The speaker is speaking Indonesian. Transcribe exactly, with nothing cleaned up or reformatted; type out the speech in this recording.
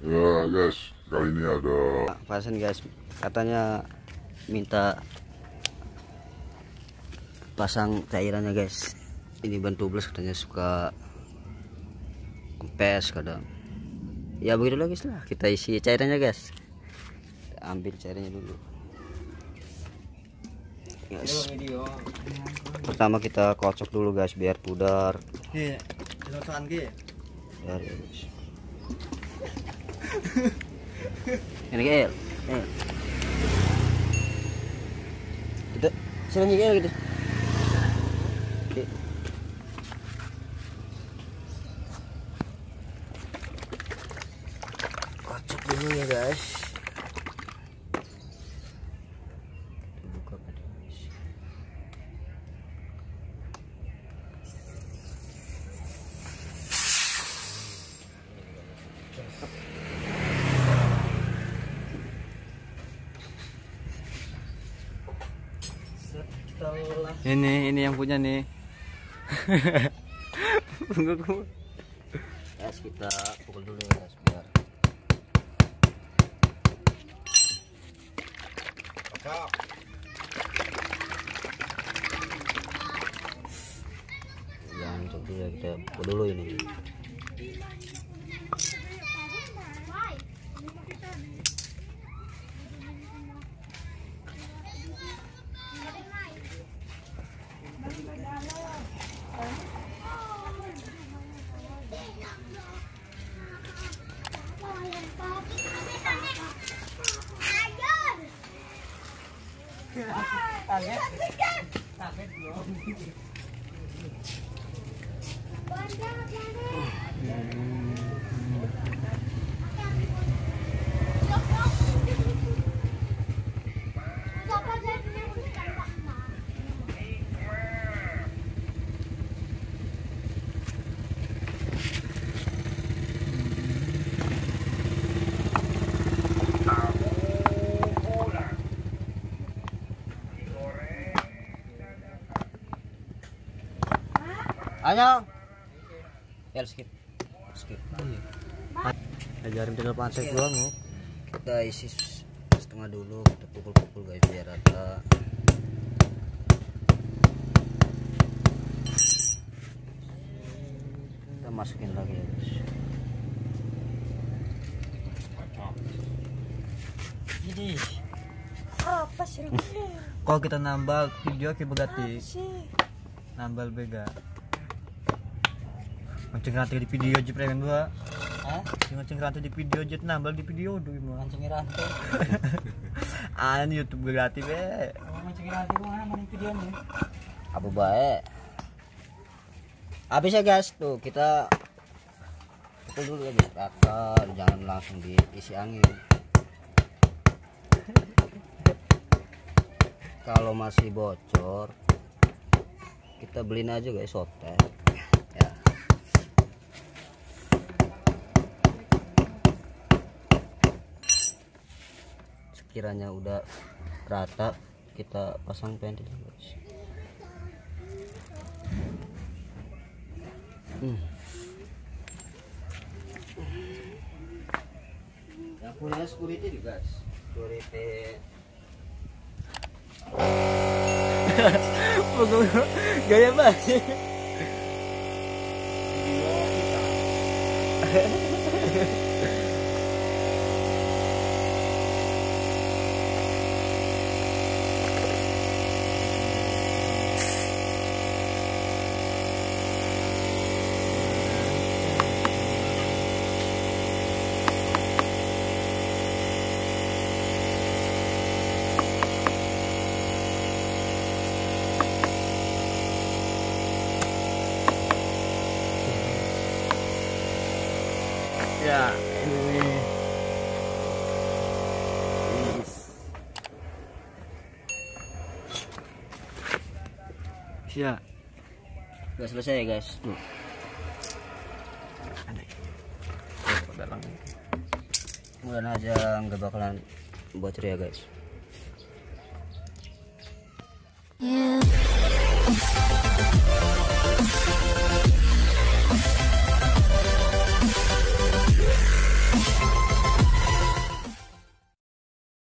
Ya guys, kali ini ada pasien guys, katanya minta pasang cairannya guys. Ini ban tubles katanya suka kempes kadang. Ya begitu lagi lah, kita isi cairannya guys. Kita ambil cairannya dulu. Guys. Pertama kita kocok dulu guys biar pudar. Iya, disosokan ki. Biar ya guys. Ini gel. Eh. Kita sini gel gitu. Oke. Kocok dulu ya guys. Buka guys. Ini ini yang punya nih. Guys, kita pukul dulu ya guys biar jangan cok dulu ya, kita pukul dulu ini. Ayo. Ya skip. Skip. Ajarin tinggal pantek doang loh. Kita isi setengah dulu, kita pukul-pukul guys biar rata. Kita masukin lagi ya guys. Jadi apa sih? Kalau kita nambah video kita berarti nambah bega. Mancing rantai di video aja premen dua. Hah? Mancing rantai di video aja nambah di video dulu gimana? Mancing rantai. Ah, ini YouTube gratis be. Mancing rantai mana main video nih? Apa baik? Habis ya guys, tuh kita pukul dulu ya guys, rata, jangan langsung diisi angin. Kalau masih bocor, kita beliin aja guys sotek. Ya. Sekiranya udah rata, kita pasang pentil guys. Hmm. Yang punya security juga guys. Security. Gaya banget. Ya, ini. Ya. Udah selesai ya guys. Tuh. Mudah-mudahan aja nggak bakalan bocor ya guys.